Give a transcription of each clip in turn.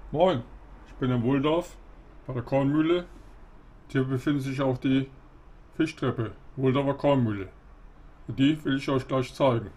Moin, ich bin in Wulldorf bei der Kornmühle. Hier befindet sich auch die Fischtreppe, Wulldorfer Kornmühle. Und die will ich euch gleich zeigen.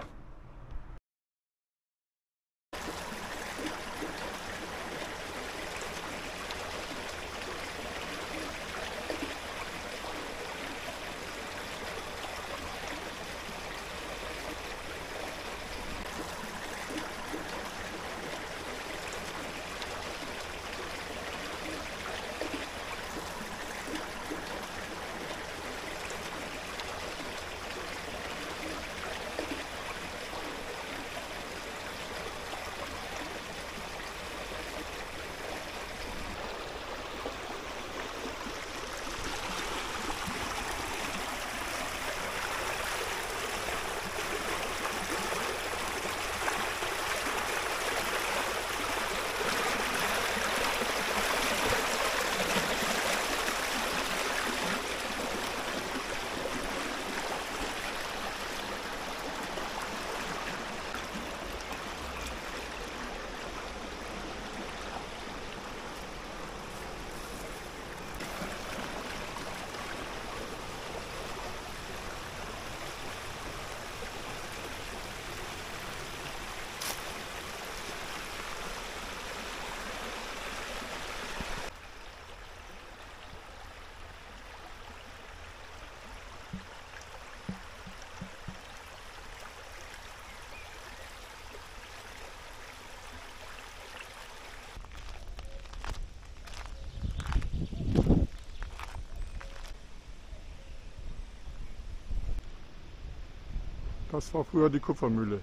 Das war früher die Kupfermühle.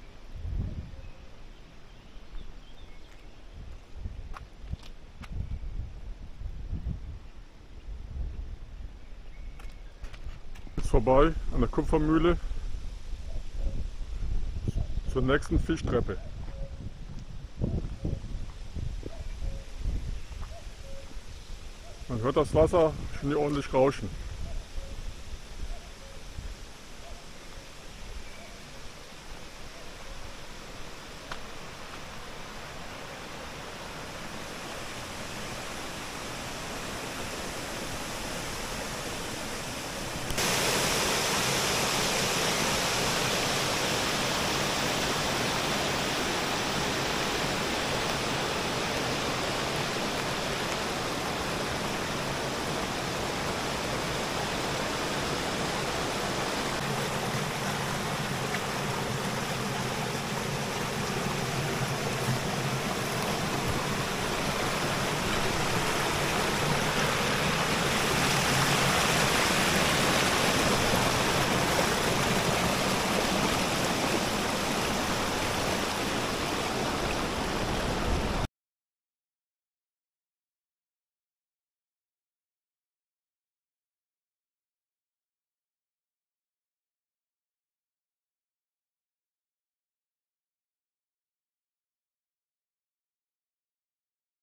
Ist vorbei an der Kupfermühle zur nächsten Fischtreppe. Man hört das Wasser schon hier ordentlich rauschen.